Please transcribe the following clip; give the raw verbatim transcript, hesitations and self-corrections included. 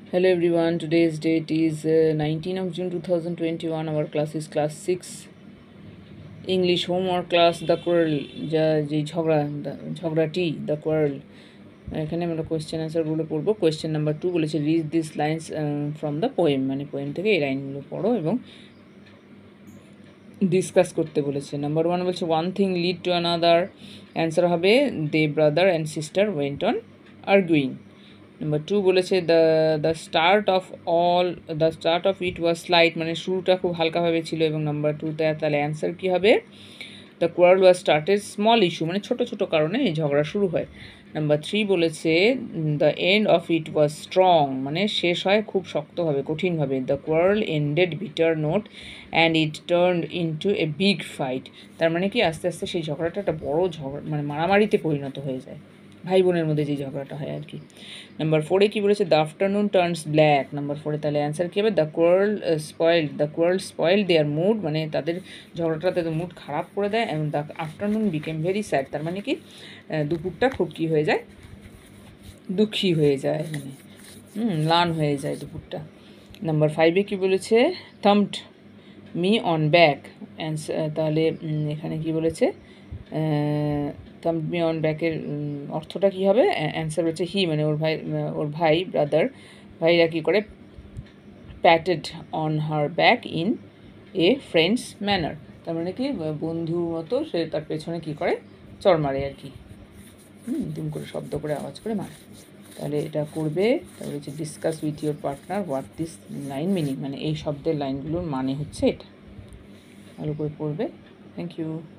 Hello everyone, today's date is uh, nineteenth of June two thousand twenty-one. Our class is class six English homework class the quarrel যা যে ঝগড়া ঝগড়াটি the quarrel এখানে আমরা question অ্যান্সারগুলো পড়বো। Question number two বলেছে read this lines from the poem, মানে poem থেকে এই লাইনগুলো পড়ো এবং ডিসকাস করতে বলেছে। নাম্বার ওয়ান বলছে one thing lead to another, answer হবে they brother and sister went on arguing. Number two বলেছে the the start of all the start of it was slight, মানে শুরুটা খুব হালকাভাবে ছিল। এবং নাম্বার টুতে তাহলে অ্যান্সার কী হবে, the quarrel was started small issue, মানে ছোটো ছোটো কারণে এই ঝগড়া শুরু হয়। নাম্বার থ্রি বলেছে the end of it was strong, মানে শেষ হয় খুব শক্তভাবে কঠিনভাবে। The quarrel ended bitter note and it turned into a big fight, তার মানে কি আস্তে আস্তে সেই ঝগড়াটা একটা বড়ো ঝগড়া মানে মারামারিতে পরিণত হয়ে যায়, ভাই বোনের মধ্যে যে ঝগড়াটা হয় আর কি। নাম্বার ফোরে কী বলেছে the afternoon turns black, number ফোরে তাহলে অ্যান্সার কী হবে the quarrel spoiled the quarrel spoiled their mood, মানে তাদের ঝগড়াটা তাদের মুড খারাপ করে দেয়। এবং the afternoon became very sad, তার মানে কি দুপুরটা খুব কী হয়ে যায়, দুঃখী হয়ে যায়, মানে হুম ম্লান হয়ে যায় দুপুরটা। নাম্বার ফাইভে কী বলেছে thumped me on back, answer তাহলে এখানে কি বলেছে থাম্পড মি অন ব্যাকের অর্থটা কী হবে, অ্যান্সার হচ্ছে হি, মানে ওর ভাই ওর ভাই ব্রাদার ভাইরা কী করে patted on her back in a friends manner, তার মানে কি বন্ধুর মতো সে তার পেছনে কী করে চড় মারে আর কি, হুম দুম করে শব্দ করে আওয়াজ করে মারে। তাহলে এটা করবে। তারপরে হচ্ছে discuss with your partner what this line meaning, মানে এই শব্দের লাইনগুলোর মানে হচ্ছে এটা, ভালো করে পড়বে। Thank you.